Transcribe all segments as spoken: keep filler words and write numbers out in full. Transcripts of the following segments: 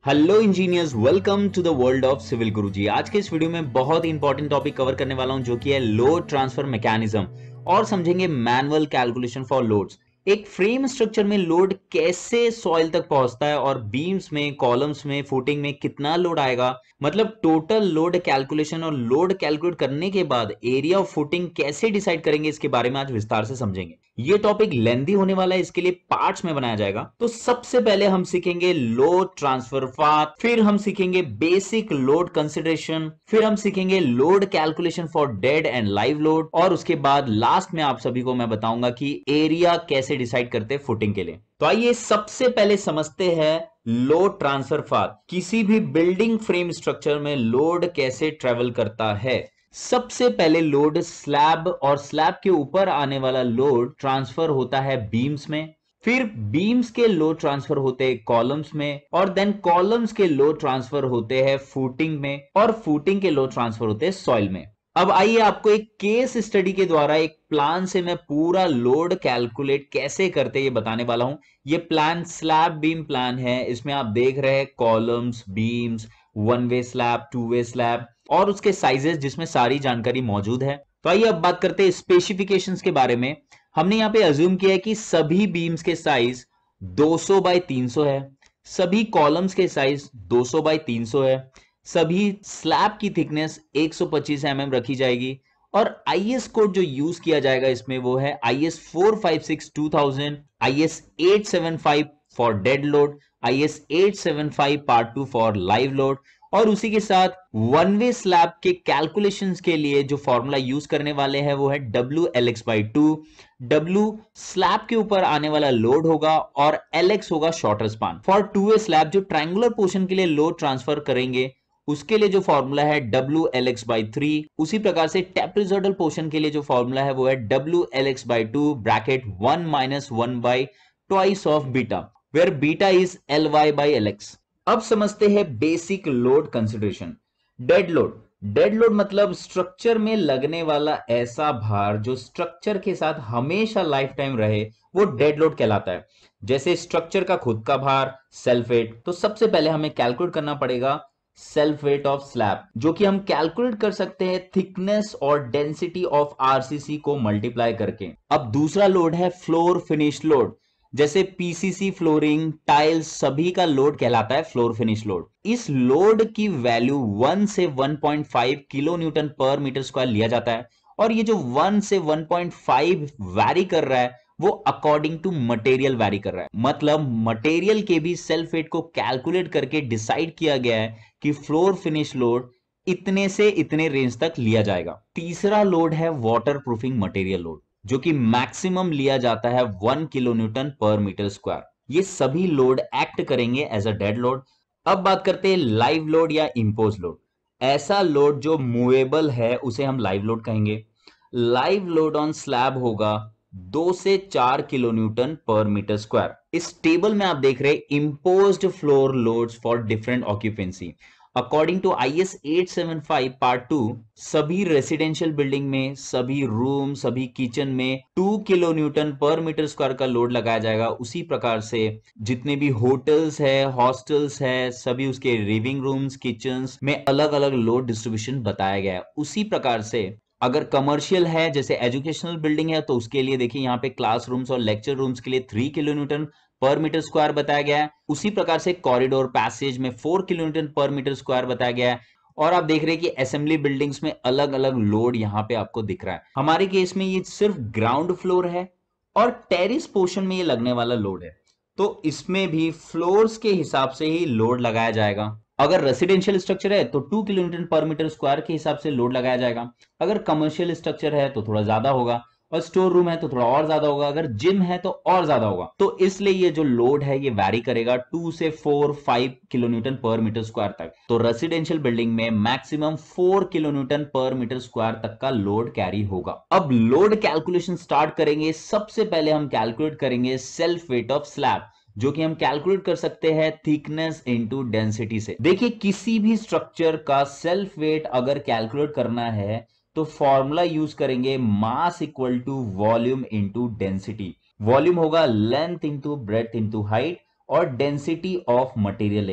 Hello engineers, welcome to the world of civil Guruji. आज के इस वीडियो में बहुत ही इंपॉर्टेंट टॉपिक कवर करने वाला हूं, जो कि है लोड ट्रांसफर मैकेनिज्म, और समझेंगे मैनुअल कैलकुलेशन फॉर लोड्स। एक फ्रेम स्ट्रक्चर में लोड कैसे सॉइल तक पहुंचता है और बीम्स में, कॉलम्स में, फुटिंग में कितना लोड आएगा, मतलब टोटल लोड कैलकुलेशन, और लोड कैलकुलेट करने के बाद एरिया ऑफ फुटिंग कैसे डिसाइड करेंगे, इसके बारे में आज विस्तार से समझेंगे। ये टॉपिक लेंथी होने वाला है, इसके लिए पार्ट्स में बनाया जाएगा। तो सबसे पहले हम सीखेंगे लोड ट्रांसफर पाथ, फिर हम सीखेंगे बेसिक लोड कंसिडरेशन, फिर हम सीखेंगे load calculation for dead and live load, और उसके बाद लास्ट में आप सभी को मैं बताऊंगा कि एरिया कैसे डिसाइड करते हैं फुटिंग के लिए। तो आइए सबसे पहले समझते हैं लोड ट्रांसफर पाथ। किसी भी बिल्डिंग फ्रेम स्ट्रक्चर में लोड कैसे ट्रेवल करता है। सबसे पहले लोड स्लैब, और स्लैब के ऊपर आने वाला लोड ट्रांसफर होता है बीम्स में, फिर बीम्स के लोड ट्रांसफर होते हैं कॉलम्स में, और देन कॉलम्स के लोड ट्रांसफर होते हैं फुटिंग में, और फुटिंग के लोड ट्रांसफर होते हैं सॉइल में। अब आइए आपको एक केस स्टडी के द्वारा एक प्लान से मैं पूरा लोड कैलकुलेट कैसे करते ये बताने वाला हूं। ये प्लान स्लैब बीम प्लान है। इसमें आप देख रहे हैं columns, beams, one way slab, two way slab, और उसके साइजेस जिसमें सारी जानकारी मौजूद है। तो आइए अब बात करते हैं स्पेसिफिकेशंस के बारे में। हमने यहां पे अज्यूम किया है कि सभी बीम्स के साइज दो सौ बाय तीन सौ है, सभी कॉलम्स के साइज दो सौ बाय तीन सौ है, सभी स्लैब की थिकनेस एक सौ पच्चीस एम एम रखी जाएगी, और आईएस कोड जो यूज किया जाएगा इसमें वो है IS four five six two thousand, IS eight seven five for dead load, IS eight seven five part two for live load, और उसी के साथ वन वे स्लैब के कैलकुलेशंस के लिए जो फॉर्मूला यूज करने वाले हैं वो है W L X by two. W slab के ऊपर आने वाला लोड होगा और एल एक्स होगा shorter span. For two way slab जो ट्रायंगुलर पोर्शन के लिए लोड ट्रांसफर करेंगे उसके लिए जो फॉर्मूला है W L X by three. उसी प्रकार से टेप्रिजोडल पोर्शन के लिए जो फॉर्मूला है वो है W L X by two bracket one minus one by twice of beta, where beta is L Y by L X. अब समझते हैं basic load consideration. Dead load. Dead load मतलब स्ट्रक्चर में लगने वाला ऐसा भार जो स्ट्रक्चर के साथ हमेशा लाइफ टाइम रहे, वो डेड लोड कहलाता है। जैसे स्ट्रक्चर का खुद का भार, सेल्फ वेट। तो सबसे पहले हमें कैलकुलेट करना पड़ेगा सेल्फ वेट ऑफ स्लैब, जो कि हम कैलकुलेट कर सकते हैं थिकनेस और डेंसिटी ऑफ आरसीसी को मल्टीप्लाई करके। अब दूसरा लोड है फ्लोर फिनिश लोड। जैसे पीसीसी, फ्लोरिंग, टाइल्स, सभी का लोड कहलाता है फ्लोर फिनिश लोड। इस लोड की वैल्यू वन से one point five kilo newton per metre square लिया जाता है, और ये जो वन से वन पॉइंट फाइव वैरी कर रहा है वो अकॉर्डिंग टू मटेरियल वैरी कर रहा है। मतलब मटेरियल के भी सेल्फ वेट को कैलकुलेट करके डिसाइड किया गया है कि फ्लोर फिनिश लोड इतने से इतने रेंज तक लिया जाएगा। तीसरा लोड है वाटर प्रूफिंग मटेरियल लोड, जो कि मैक्सिमम लिया जाता है one kilo newton per metre square. ये सभी लोड एक्ट करेंगे एज अ डेड लोड। अब बात करते हैं लाइव लोड या इंपोज लोड। ऐसा लोड जो मूवेबल है उसे हम लाइव लोड कहेंगे। लाइव लोड ऑन स्लैब होगा दो से चार kilo newton per metre square. इस टेबल में आप देख रहे हैं imposed floor loads for different occupancy. According to IS eight seven five part two, सभी रेसिडेंशियल बिल्डिंग में, सभी रूम, सभी किचन में two kilo newton per metre square का लोड लगाया जाएगा। उसी प्रकार से जितने भी होटल्स है, हॉस्टल्स है, सभी उसके लिविंग रूम्स, किचन्स में अलग अलग लोड डिस्ट्रीब्यूशन बताया गया है। उसी प्रकार से अगर कमर्शियल है, जैसे एजुकेशनल बिल्डिंग है, तो उसके लिए देखिए यहाँ पे क्लासरूम्स और लेक्चर रूम्स के लिए three kilo newton per metre square बताया गया है। उसी प्रकार से कॉरिडोर, पैसेज में four kilo newton per metre square बताया गया है। और आप देख रहे हैं कि असेंबली बिल्डिंग्स में अलग अलग लोड यहाँ पे आपको दिख रहा है। हमारे केस में ये सिर्फ ग्राउंड फ्लोर है और टेरिस पोर्शन में ये लगने वाला लोड है, तो इसमें भी फ्लोर्स के हिसाब से ही लोड लगाया जाएगा। अगर रेसिडेंशियल स्ट्रक्चर है तो two kilo newton per metre square के हिसाब से लोड लगाया जाएगा। अगर कमर्शियल स्ट्रक्चर है तो थोड़ा ज्यादा होगा, और स्टोर रूम है तो थोड़ा और ज्यादा होगा, अगर जिम है तो और ज्यादा होगा। तो इसलिए ये जो लोड है ये वैरी करेगा टू से four five kilo newton per metre square तक। तो रेसिडेंशियल बिल्डिंग में maximum four kilo newton per metre square तक का लोड कैरी होगा। अब लोड कैलकुलेशन स्टार्ट करेंगे। सबसे पहले हम कैलकुलेट करेंगे सेल्फ वेट ऑफ स्लैब, जो कि हम कैलकुलेट कर सकते हैं थिकनेस इनटू डेंसिटी से। देखिए किसी भी स्ट्रक्चर का सेल्फ वेट अगर कैलकुलेट करना है तो फॉर्मूला यूज करेंगे mass equal to volume into density. Volume होगा length into breadth into height, और डेंसिटी ऑफ मटेरियल लेना है।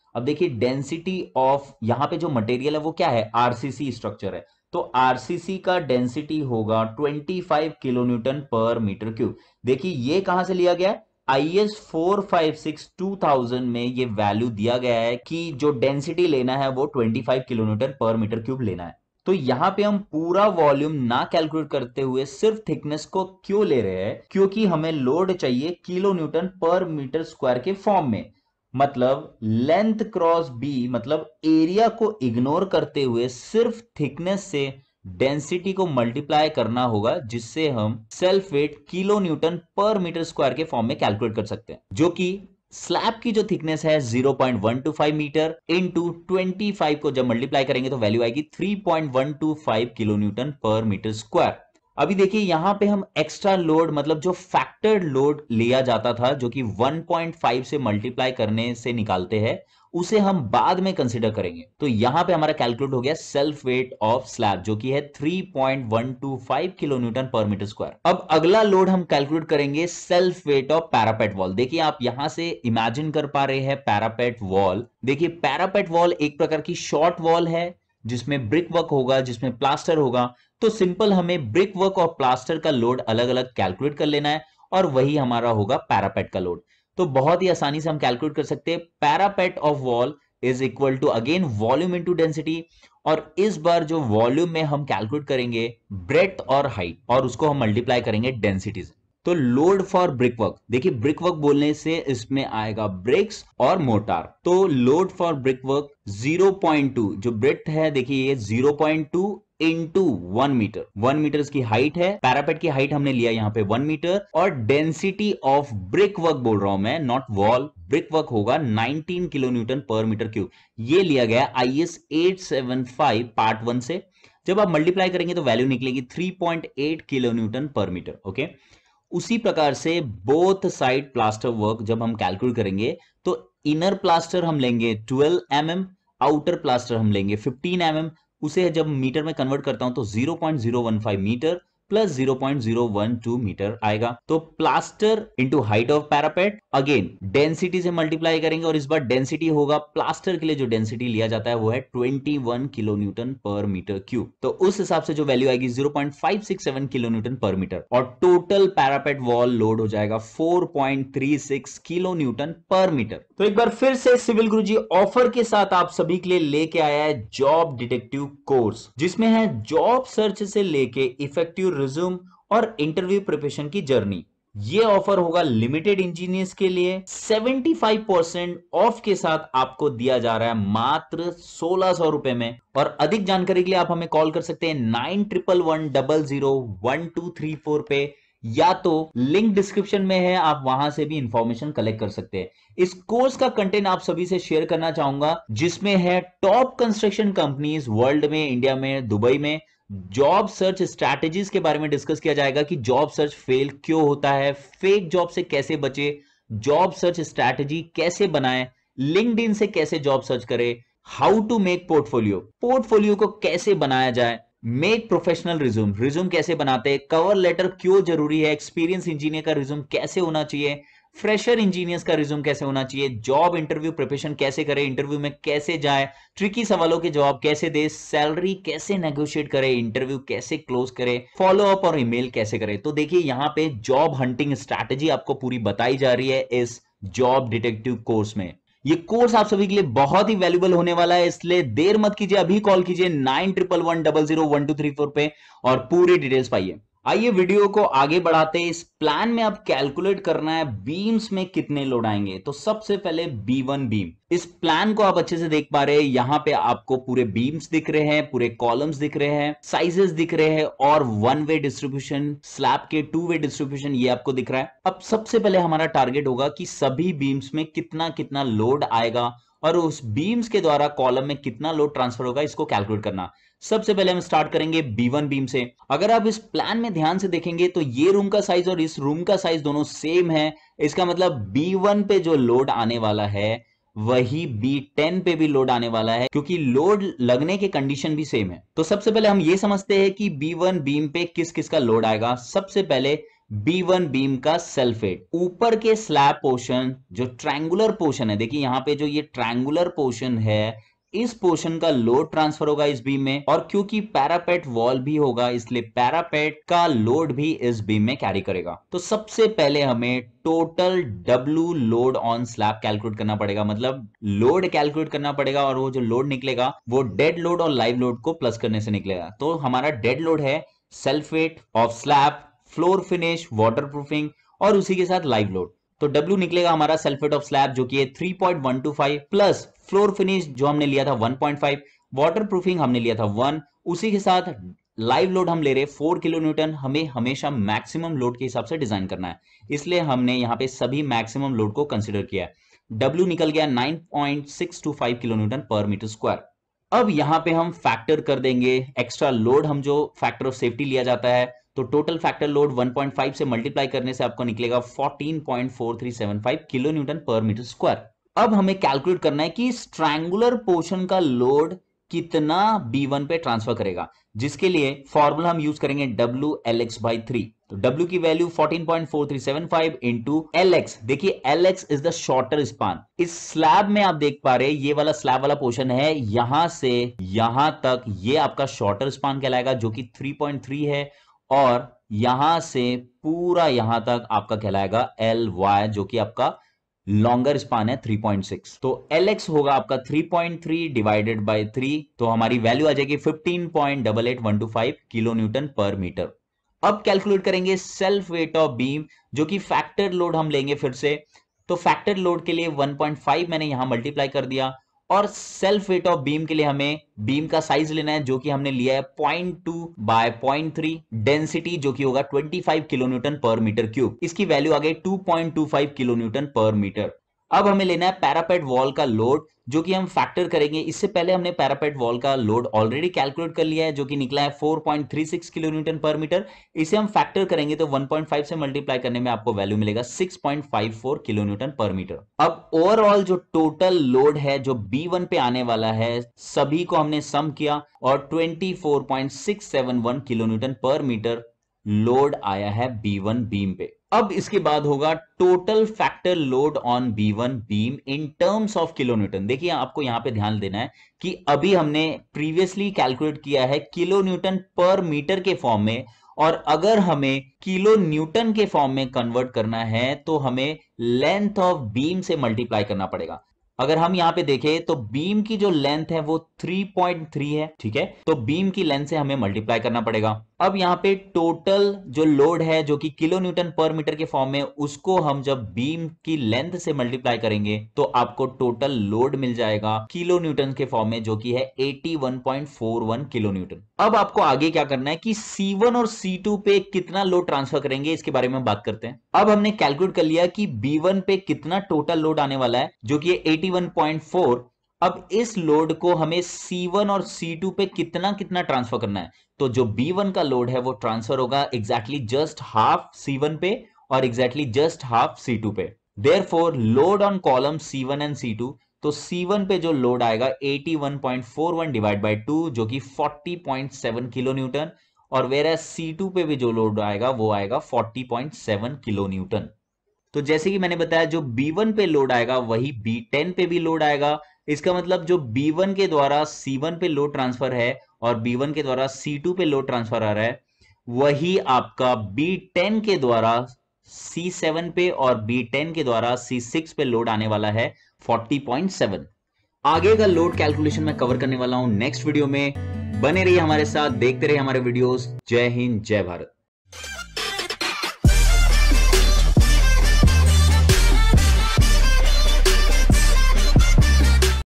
अब देखिए डेंसिटी ऑफ यहाँ पे जो मटेरियल है वो क्या है, आरसीसी स्ट्रक्चर है, तो आरसीसी का डेंसिटी होगा पच्चीस kilo newton per metre cube. देखिए ये कहां से लिया गया है, I S four five six two thousand में ये वैल्यू दिया गया है कि जो डेंसिटी लेना है वो पच्चीस kilo newton per metre cube लेना है। तो यहां पे हम पूरा वॉल्यूम ना कैलकुलेट करते हुए सिर्फ थिकनेस को क्यों ले रहे हैं, क्योंकि हमें लोड चाहिए kilo newton per metre square के फॉर्म में। मतलब लेंथ क्रॉस बी, मतलब एरिया को इग्नोर करते हुए सिर्फ थिकनेस से डेंसिटी को मल्टीप्लाई करना होगा, जिससे हम self weight kilo newton per metre square के फॉर्म में कैलकुलेट कर सकते हैं, जो कि स्लैब की जो थिकनेस है zero point one two five metre into पच्चीस को जब मल्टीप्लाई करेंगे तो वैल्यू आएगी three point one two five kilo newton per metre square. अभी देखिए यहां पे हम एक्स्ट्रा लोड, मतलब जो फैक्टर्ड लोड लिया जाता था जो कि वन पॉइंट फाइव से मल्टीप्लाई करने से निकालते हैं, उसे हम बाद में कंसीडर करेंगे। तो यहां पे हमारा कैलकुलेट हो गया सेल्फ वेट ऑफ स्लैब, जो कि है three point one two five kilo newton per metre square. अब अगला लोड हम कैलकुलेट करेंगे self weight of parapet wall. देखिए आप यहां से इमेजिन कर पा रहे हैं पैरापेट वॉल। देखिए पैरापेट वॉल एक प्रकार की शॉर्ट वॉल है जिसमें ब्रिक वर्क होगा, जिसमें प्लास्टर होगा। तो सिंपल हमें ब्रिक वर्क और प्लास्टर का लोड अलग अलग कैलकुलेट कर लेना है और वही हमारा होगा पैरापेट का लोड। तो बहुत ही आसानी से हम कैलकुलेट कर सकते हैं parapet of wall is equal to again volume into density, और इस बार जो वॉल्यूम में हम कैलकुलेट करेंगे ब्रेथ और हाइट, और उसको हम मल्टीप्लाई करेंगे डेंसिटी से। तो लोड फॉर ब्रिक वर्क, देखिए ब्रिक वर्क बोलने से इसमें आएगा ब्रिक्स और मोटार। तो load for brick work zero point two, जो ब्रेथ है देखिए ये zero point two into one metre, one metre की हाइट है, पैरापेट की हाइट हमने लिया यहाँ पे वन मीटर, और डेंसिटी ऑफ ब्रिक वर्क बोल रहा हूं मैं, नॉट वॉल, ब्रिक वर्क होगा nineteen kilo newton per metre cube. ये लिया गया I S eight seven five part one से। जब आप मल्टीप्लाई करेंगे तो वैल्यू निकलेगी three point eight kilo newton per metre. Okay, उसी प्रकार से बोथ साइड प्लास्टर वर्क जब हम कैलकुलेट करेंगे तो इनर प्लास्टर हम लेंगे twelve M M, outer plaster हम लेंगे फिफ्टीन एम एम। उसे जब मीटर में कन्वर्ट करता हूं तो zero point zero one five metre plus zero point zero one two metre आएगा। तो plaster into height of parapet, again density से मल्टीप्लाई करेंगे, और इस बार डेंसिटी होगा प्लास्टर के लिए जो डेंसिटी लिया जाता है वो है इक्कीस kilo newton per metre cube. तो उस हिसाब से जो वैल्यू आएगी zero point five six seven kilo newton per metre, और टोटल पैरापेट वॉल लोड हो जाएगा four point three six kilo newton per metre. तो एक बार फिर से सिविल गुरुजी ऑफर के साथ आप सभी के लिए लेके आया है जॉब डिटेक्टिव कोर्स, जिसमें है जॉब सर्च से लेके इफेक्टिव रिज्यूम और इंटरव्यू प्रिपरेशन की जर्नी। ये ऑफर होगा लिमिटेड इंजीनियर्स के लिए, सेवेंटी फाइव परसेंट ऑफ के साथ आपको दिया जा रहा है मात्र सोलह सौ रुपए में। और अधिक जानकारी के लिए आप हमें कॉल कर सकते हैं nine triple one double zero one two three four पे, या तो लिंक डिस्क्रिप्शन में है, आप वहां से भी इंफॉर्मेशन कलेक्ट कर सकते हैं। इस कोर्स का कंटेंट आप सभी से शेयर करना चाहूंगा, जिसमें है टॉप कंस्ट्रक्शन कंपनीज वर्ल्ड में, इंडिया में, दुबई में जॉब सर्च स्ट्रैटेजीज के बारे में डिस्कस किया जाएगा कि जॉब सर्च फेल क्यों होता है, फेक जॉब से कैसे बचे, जॉब सर्च स्ट्रैटेजी कैसे बनाएं, लिंक्डइन से कैसे जॉब सर्च करें, how to make portfolio, portfolio को कैसे बनाया जाए, मेक प्रोफेशनल रिज्यूम, रिज्यूम कैसे बनाते हैं, कवर लेटर क्यों जरूरी है, एक्सपीरियंस इंजीनियर का रिज्यूम कैसे होना चाहिए, फ्रेशर इंजीनियर्स का रिज्यूम कैसे होना चाहिए, जॉब इंटरव्यू प्रिपरेशन कैसे करें, इंटरव्यू में कैसे जाए, ट्रिकी सवालों के जवाब कैसे दे, सैलरी कैसे नेगोशिएट करें, इंटरव्यू कैसे क्लोज करें, फॉलो अप और ईमेल कैसे करें। तो देखिए यहाँ पे जॉब हंटिंग स्ट्रैटेजी आपको पूरी बताई जा रही है इस जॉब डिटेक्टिव कोर्स में। ये कोर्स आप सभी के लिए बहुत ही वैल्यूबल होने वाला है, इसलिए देर मत कीजिए, अभी कॉल कीजिए nine triple one double zero one two three four पे और पूरी डिटेल्स पाइए। आइए वीडियो को आगे बढ़ाते हैं। इस प्लान में आप कैलकुलेट करना है बीम्स में कितने लोड आएंगे। तो सबसे पहले बी वन बीम, इस प्लान को आप अच्छे से देख पा रहे हैं, यहां पे आपको पूरे बीम्स दिख रहे हैं, पूरे कॉलम्स दिख रहे हैं, साइजेस दिख रहे हैं, और one way distribution, slab two way वे डिस्ट्रीब्यूशन ये आपको दिख रहा है। अब सबसे पहले हमारा टारगेट होगा कि सभी बीम्स में कितना कितना लोड आएगा और उस बीम्स के द्वारा कॉलम में कितना लोड ट्रांसफर होगा, इसको कैलकुलेट करना। सबसे पहले हम स्टार्ट करेंगे बी वन बीम से। अगर आप इस प्लान में ध्यान से देखेंगे तो ये रूम का साइज और इस रूम का साइज दोनों सेम है। इसका मतलब बी वन पे जो लोड आने वाला है वही बी टेन पे भी लोड आने वाला है, क्योंकि लोड लगने के कंडीशन भी सेम है। तो सबसे पहले हम ये समझते हैं कि बी वन बीम पे किस किस का लोड आएगा। सबसे पहले बी वन बीम का सेल्फ वेट। ऊपर के स्लैब पोर्शन जो ट्रायंगुलर पोर्शन है, देखिए यहां पे जो ये ट्रायंगुलर पोर्शन है, इस पोर्शन का लोड ट्रांसफर होगा इस बीम में, और क्योंकि पैरापेट वॉल भी होगा इसलिए पैरापेट का लोड भी इस बीम में कैरी करेगा। तो सबसे पहले हमें total W load on slab calculate करना पड़ेगा, मतलब लोड कैलकुलेट करना पड़ेगा, और वो जो लोड निकलेगा वो डेड लोड और लाइव लोड को प्लस करने से निकलेगा। तो हमारा डेड लोड है self weight of slab, floor finish, waterproofing और उसी के साथ लाइव लोड। तो W निकलेगा हमारा सेल्फ वेट ऑफ स्लैब जो कि है three point one two five, plus floor finish जो हमने लिया था वन पॉइंट फाइव, वाटरप्रूफिंग हमने लिया था वन, उसी के साथ लाइव लोड हम ले रहे फोर किलो न्यूटन। हमें हमेशा मैक्सिमम लोड के हिसाब से डिजाइन करना है, इसलिए हमने यहां पे सभी मैक्सिमम लोड को कंसीडर किया है। W निकल गया nine point six two five kilo newton per metre square. अब यहां पे हम फैक्टर कर देंगे एक्स्ट्रा लोड, हम जो फैक्टर ऑफ सेफ्टी लिया जाता है, तो total factor load one point five से मल्टीप्लाई करने से आपको निकलेगा fourteen point four three seven five kilo newton per metre square. अब हमें कैलकुलेट करना है कि ट्रायंगुलर पोर्शन का लोड कितना बी वन पे ट्रांसफर करेगा, जिसके लिए फॉर्मूला हम यूज करेंगे W L X by three. तो W की value fourteen point four three seven five into L X। देखिए L X is the shorter span. इस स्लैब में आप देख पा रहे हैं ये वाला स्लैब वाला पोर्शन है, यहां से यहां तक ये आपका शॉर्टर स्पान कहलाएगा जो कि थ्री पॉइंट थ्री है, और यहां से पूरा यहां तक आपका कहलाएगा L Y जो कि आपका लॉन्गर स्पान है थ्री पॉइंट सिक्स। तो L X होगा आपका three point three divided by three, तो हमारी वैल्यू आ जाएगी fifteen point eight eight one two five kilo newton per metre. अब कैलकुलेट करेंगे सेल्फ वेट ऑफ बीम, जो कि फैक्टर लोड हम लेंगे फिर से। तो फैक्टर लोड के लिए वन पॉइंट फाइव मैंने यहां मल्टीप्लाई कर दिया, और सेल्फ वेट ऑफ बीम के लिए हमें बीम का साइज लेना है जो कि हमने लिया है point two by point three, density जो कि होगा twenty five kilo newton per metre cube, इसकी वैल्यू आ गई two point two five kilo newton per metre. अब हमें लेना है पैरापेट वॉल का लोड जो कि हम फैक्टर करेंगे। इससे पहले हमने पैरापेट वॉल का लोड ऑलरेडी कैलकुलेट कर लिया है जो कि निकला है four point three six kilo newton per metre. इसे हम फैक्टर करेंगे तो वन पॉइंट फाइव से मल्टीप्लाई करने में आपको वैल्यू मिलेगा six point five four kilo newton per metre. अब ओवरऑल जो टोटल लोड है जो बी वन पे आने वाला है, सभी को हमने सम किया और twenty four point six seven one kilo newton per metre load आया है बी वन बीम पे। अब इसके बाद होगा total factor load on B one beam in terms of kilo newton. देखिए आपको यहां पे ध्यान देना है कि अभी हमने प्रीवियसली कैलकुलेट किया है किलो न्यूटन पर मीटर के फॉर्म में, और अगर हमें किलो न्यूटन के फॉर्म में कन्वर्ट करना है तो हमें लेंथ ऑफ बीम से मल्टीप्लाई करना पड़ेगा। अगर हम यहां पे देखें तो बीम की जो लेंथ है वो थ्री पॉइंट थ्री है, ठीक है, तो बीम की लेंथ से हमें मल्टीप्लाई करना पड़ेगा। अब यहां पे टोटल जो लोड है जो कि किलो न्यूटन पर मीटर के फॉर्म में, उसको हम जब बीम की लेंथ से मल्टीप्लाई करेंगे तो आपको टोटल लोड मिल जाएगा किलो न्यूटन के फॉर्म में जो कि है eighty one point four one kilo newton. अब आपको आगे क्या करना है कि सी वन और सी टू पे कितना लोड ट्रांसफर करेंगे इसके बारे में बात करते हैं। अब हमने कैलकुलेट कर लिया कि बी वन पे कितना टोटल लोड आने वाला है जो कि एटी वन पॉइंट फोर। अब इस लोड को हमें सी वन और सी टू पे कितना कितना ट्रांसफर करना है, तो जो बी वन का लोड है वो ट्रांसफर होगा exactly just half C one पे और exactly just half C two पे। Therefore load on column C one and C two, तो सी वन पे जो लोड आएगा eighty one point four one divide by two जो कि forty point seven kilo newton, और वेयर सी टू पे भी जो लोड आएगा वो आएगा forty point seven kilo newton. तो जैसे कि मैंने बताया जो बी वन पे लोड आएगा वही बी टेन पे भी लोड आएगा। इसका मतलब जो बी वन के द्वारा सी वन पे लोड ट्रांसफर है और बी वन के द्वारा सी टू पे लोड ट्रांसफर आ रहा है, वही आपका बी टेन के द्वारा सी सेवन पे और बी टेन के द्वारा सी सिक्स पे लोड आने वाला है फोर्टी पॉइंट सेवन। आगे का लोड कैलकुलेशन मैं कवर करने वाला हूं नेक्स्ट वीडियो में। बने रहिए हमारे साथ, देखते रहिए हमारे वीडियोस। जय हिंद, जय भारत।